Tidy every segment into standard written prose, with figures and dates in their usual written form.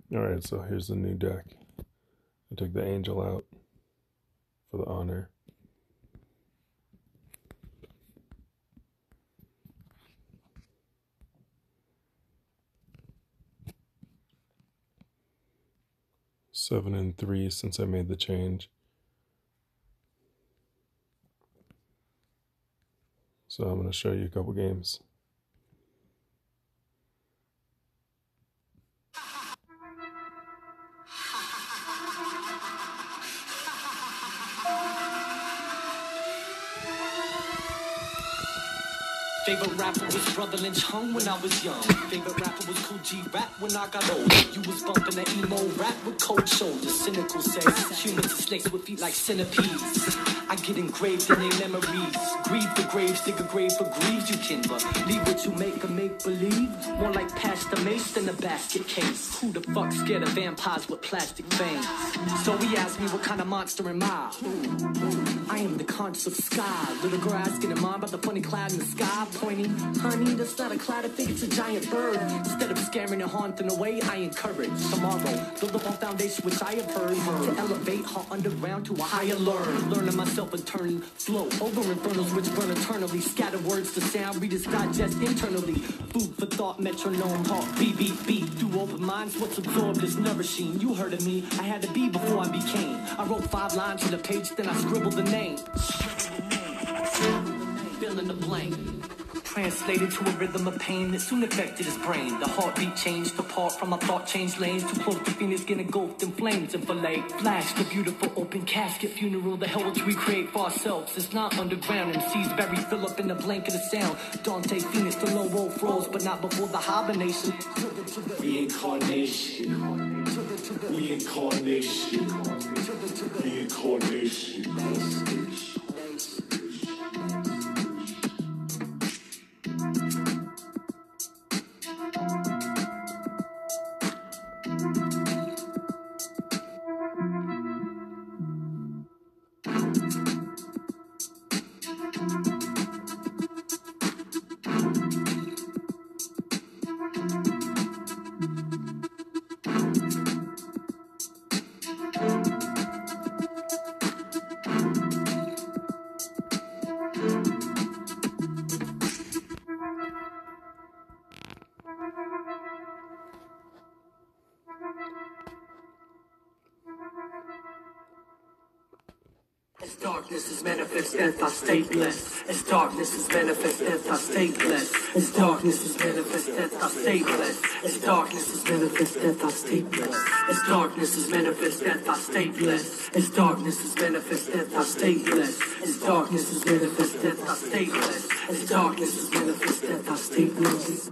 Alright, so here's the new deck. I took the angel out for the honor. Seven and 3 since I made the change. So I'm going to show you a couple games. Favorite rapper was Brother Lynch Hung when I was young. Favorite rapper was Cool G Rap when I got old. You was bumping that emo rap with cold shoulders. Cynical says humans are snakes with feet like centipedes. I get engraved in their memories. Grieve for graves, dig a grave for grieves you can, but leave what you make or make believe. More like Pastor Mace than a basket case. Who the fuck scared of vampires with plastic veins? So he asked me what kind of monster am I? I am the conscious of sky. Little girl asking her mom about the funny cloud in the sky. Pointing, honey, that's not a cloud, I think it's a giant bird. Instead of scaring and haunting away, I encourage tomorrow. Build up on foundation which I have heard. To elevate her underground to a higher learn. Learning myself and turning flow over infernals which burn eternally. Scatter words to sound, readers digest internally. Food for thought, metronome, heart, beat, beat, beat. Through open minds, what's absorbed is nourishing. You heard of me, I had to be before I became. I wrote 5 lines on the page, then I scribbled the name. Fill in the blank. Translated to a rhythm of pain that soon affected his brain. The heartbeat changed apart from my thought, changed lanes. Too close to Phoenix, getting engulfed in flames and fillet. Flash, the beautiful open casket funeral. The hell which we create for ourselves. It's not underground. MCs buried Philip in the blanket of sound. Dante, Phoenix, the low roll froze, but not before the hibernation. Reincarnation. Reincarnation. Reincarnation. As darkness is manifest, death I stay blessed. As darkness is manifest, death I stay blessed. As darkness is manifest, death I stay blessed. As darkness is manifest, death I stay blessed. As darkness is manifest, death I stay blessed. As darkness is manifest, death I stay blessed. As darkness is manifest, death I stay blessed. As darkness is manifest, death I stay blessed.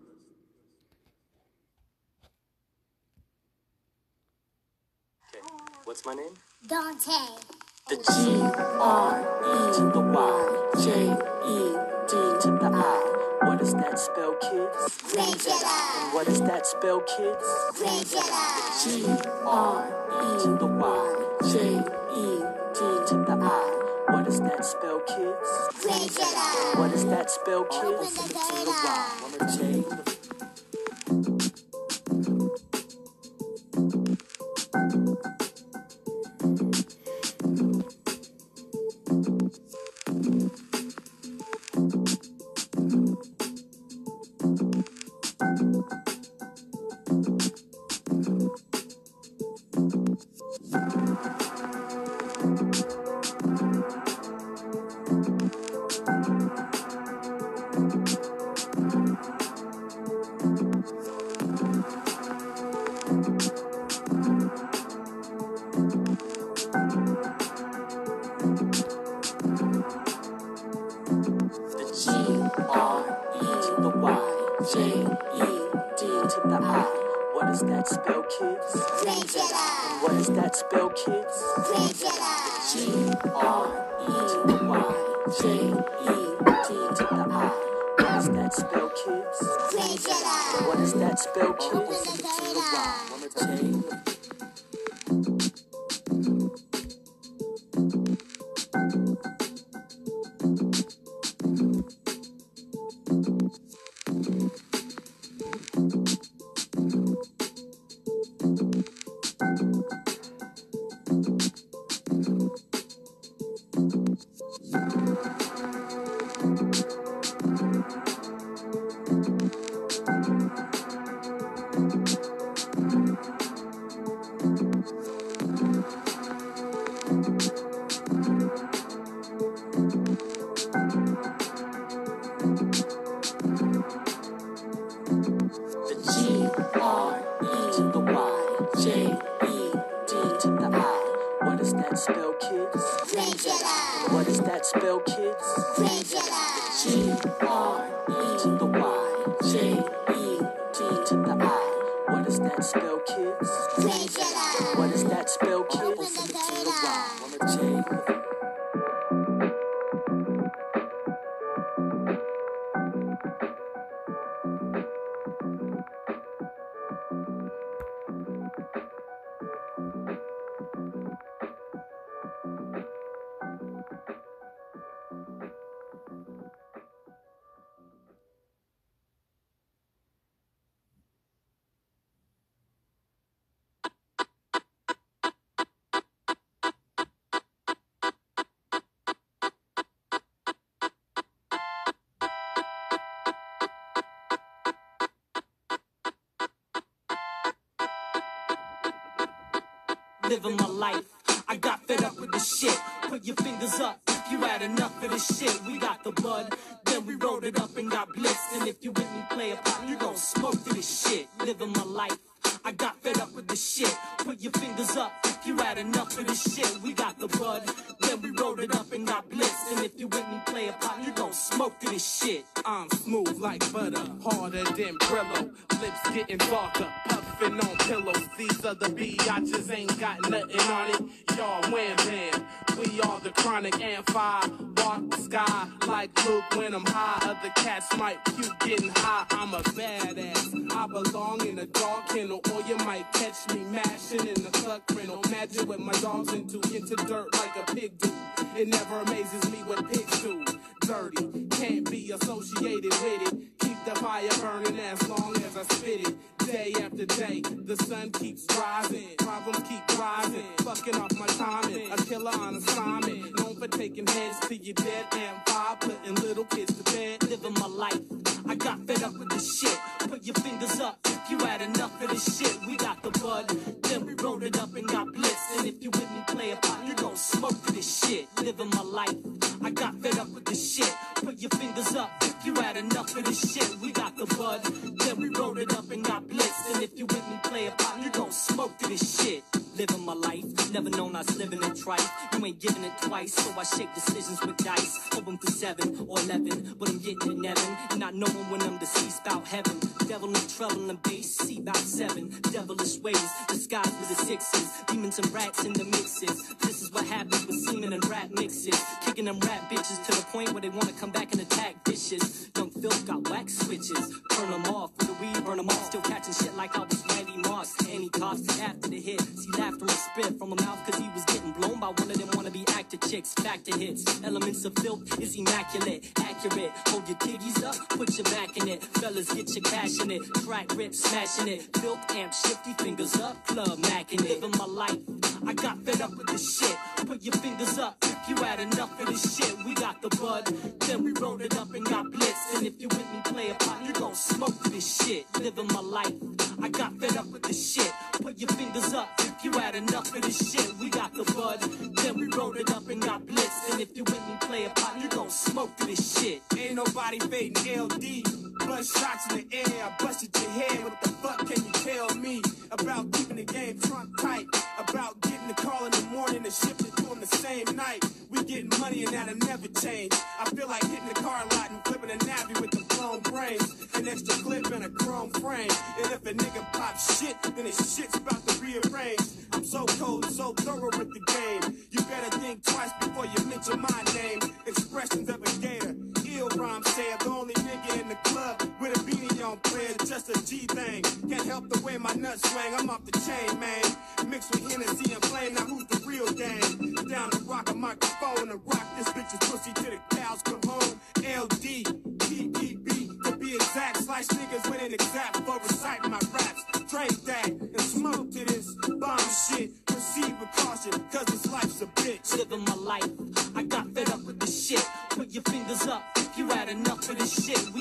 Okay, what's my name? Dante. The G-R-E to the Y, J-E-D to the I. What does that spell, kids? Regular. What does that spell, kids? Regular. G-R-E to the Y, J-E-D to the I. What does that spell, kids? Regular. What does that spell, kids? Open the To the Y. Mama J. What does that spell, kids? Regular. What does that spell, kids? Regular. G-R-E to the Y, J-E-D to the I. What does that spell, kids? Regular. What does that spell, kids? Open the To the Y. Mama J. to the I. What does that spell, kids? Treasure. What does that spell, kids? Open the door. J. Living my life, I got fed up with this shit. Put your fingers up if you had enough of this shit. We got the bud, then we rolled it up and got blitzed. And if you with me play a part, you gon' smoke to this shit. Living my life, I got fed up with this shit. Put your fingers up if you had enough of this shit. We got the bud, then we rolled it up and got blitzed. And if you with me play a part, you gon' smoke to this shit. I'm smooth like butter, harder than Brillo. Lips getting darker, puffin' on pillows. These other biatches ain't got nothing on it. Y'all wham bam, we are the chronic and fire. Walk the sky like Luke when I'm high. Other cats might puke getting high. I'm a badass. I belong in a dog kennel, or you might catch me mashing in the cluck rental. Imagine with my dogs into dirt like a pig do. It never amazes me what pigs do. Dirty, can't be associated with it. Keep the fire burning as long as I spit it. Day after day, the sun keeps rising. Problems keep rising. Fucking off my timing. A killer on assignment. Known for taking heads to your dead and vibe. Putting little kids to bed. Living my life, I got fed up with this shit. Put your fingers up if you had enough of this shit. We got the bud, then we rolled it up and got blitzed. And if you with me play a part, you gon' smoke to this shit. Living my life, I got fed up with this shit. Put your fingers up if you had enough of this shit. We got the bud, then we rolled it up and got blitzed. And if you with me play a part, you gon' smoke to this shit. Living my life, never known I was living it trife. You ain't giving it twice, so I shake decisions with dice. Hoping for 7 or 11, but I'm getting it Nevin. And not knowing when I'm deceased about heaven. Devil in trouble and bass, see about 7. Devilish ways, disguised with the 6s. Demons and rats in the mixes. This is what happens with semen and rap mixes. Kicking them rap bitches to the point where they wanna come back and attack vicious. Young Phil got wax switches. Burn them off with the weed, burn them off. Still catching shit like I was Randy Moss. And he coughs after the hit. See laughter and spit from a mouth cause he was getting blown by one of them wannabe actor chicks. Factor hits, elements of filth is immaculate. Accurate, hold your titties up, put your back in it. Fellas, get your cash in it. Track rip, smashing it. Filth, amp, shifty, fingers up, club macking it. Living my life, I got fed up with this shit. Put your fingers up if you had enough of this shit. We got the bud, then we rolled it up and got blitzed. And if you with me play a part, you gon' smoke to this shit. Living my life, I got fed up with this shit. Put your fingers up if you had enough of this shit. We got the bud, then we rolled it up and got blitzed. And if you with me play a part, you gon' smoke to this shit. Ain't nobody fading LD. Blood shots in the air, I busted your head. What the fuck can you tell me about keeping the game trunk tight? About getting the call in the morning and shipping it to them the same night. We getting money and that'll never change. I feel like hitting the car lot and flipping a navvy with the blown brains. An extra clip and a chrome frame. And if a nigga pops shit, then his shit's about to rearrange. I'm so cold, so thorough with the game. You better think twice before you mention my name. Expressions of a gator. Ill rhyme said the only nigga in the club with a beanie on player, just a G thing. Can't help the way my nuts swing, I'm off the chain, man. Mixed with Hennessy and flame, now who's the real gang? Down to rock a microphone and rock this bitch's pussy till the cows come home. LD, PPB, to be exact. Slice niggas with an exact for reciting my raps. Drink that and smoke to this bomb shit. Proceed with caution, cause this life's a bitch. Living my life, I got fed up with this shit. Put your fingers up if you had enough of this shit.